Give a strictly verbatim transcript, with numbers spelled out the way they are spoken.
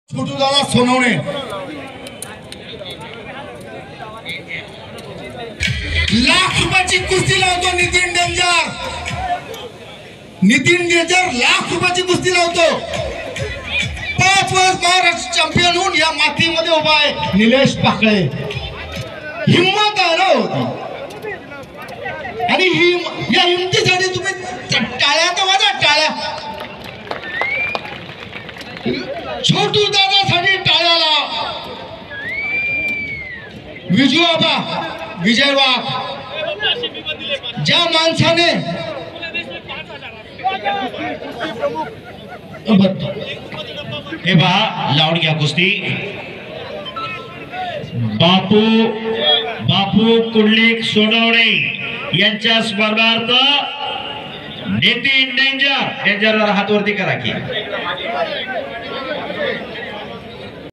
छोटूदादा सोनवणे लाख रुपयाची कुस्ती लावतो. नितीन डेंजर नितीन डेंजर लाख रुपयाची कुस्ती लावतो. पाच वर्ष महाराष्ट्र चॅम्पियन होऊन या मातीमध्ये उभा आहे निलेश पाकळे. हिम्मत आहे ना होती आणि ही या हिमतीसाठी तुम्ही टाळ्या तर वाजा टाळ्या. छोटू दादासाठी टाळ्याला. विजू आबा विजय वाघ ज्या माणसाने हे पहा लावून घ्या कुस्ती. बापू बापू कुंडलिक सोनवणे यांच्या स्पर्धार्थ नितीन डेंजर डेंजरवर हात वरती करा की